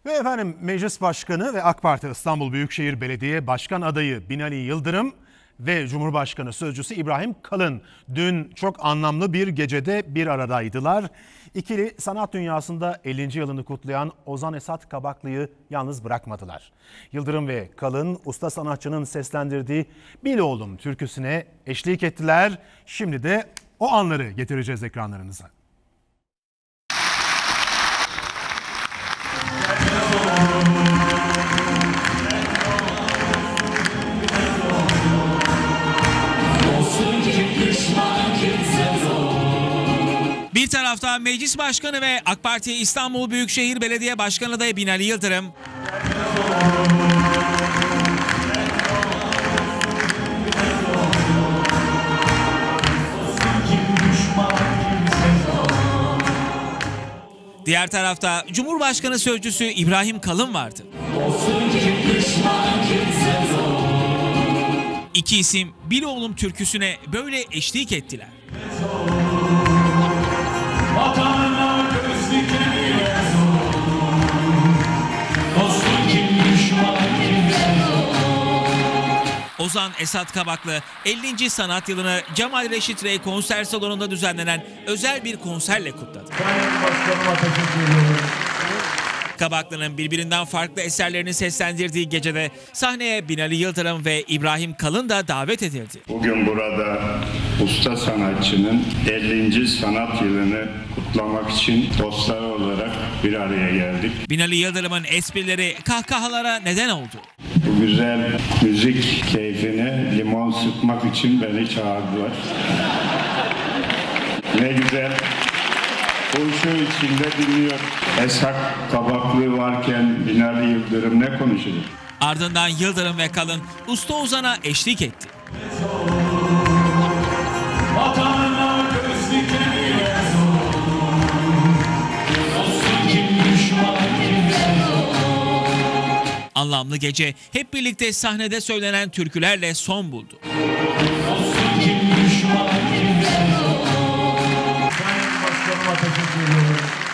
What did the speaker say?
Ve efendim Meclis Başkanı ve AK Parti İstanbul Büyükşehir Belediye Başkan adayı Binali Yıldırım ve Cumhurbaşkanı Sözcüsü İbrahim Kalın dün çok anlamlı bir gecede bir aradaydılar. İkili sanat dünyasında 50. yılını kutlayan Ozan Esat Kabaklı'yı yalnız bırakmadılar. Yıldırım ve Kalın usta sanatçının seslendirdiği Bil Oğlum türküsüne eşlik ettiler. Şimdi de o anları getireceğiz ekranlarınıza. Bir tarafta Meclis Başkanı ve AK Parti İstanbul Büyükşehir Belediye Başkanı adayı Binali Yıldırım. Diğer tarafta Cumhurbaşkanı Sözcüsü İbrahim Kalın vardı. İki isim Bil Oğlum türküsüne böyle eşlik ettiler. Ozan Esat Kabaklı 50. sanat yılını Cemal Reşit Rey konser salonunda düzenlenen özel bir konserle kutladı. Kabaklı'nın birbirinden farklı eserlerini seslendirdiği gecede sahneye Binali Yıldırım ve İbrahim Kalın da davet edildi. Bugün burada usta sanatçının 50. sanat yılını kutlamak için dostlar olarak bir araya geldik. Binali Yıldırım'ın esprileri kahkahalara neden oldu. Bu güzel müzik keyfine limon sıkmak için beni çağırdılar. Ne güzel. Huşu içinde dinliyor. Esat Kabaklı varken Binali Yıldırım ne konuşulur? Ardından Yıldırım ve Kalın usta Ozan'a eşlik etti. Anlamlı gece hep birlikte sahnede söylenen türkülerle son buldu. Başkanıma teşekkür ediyorum.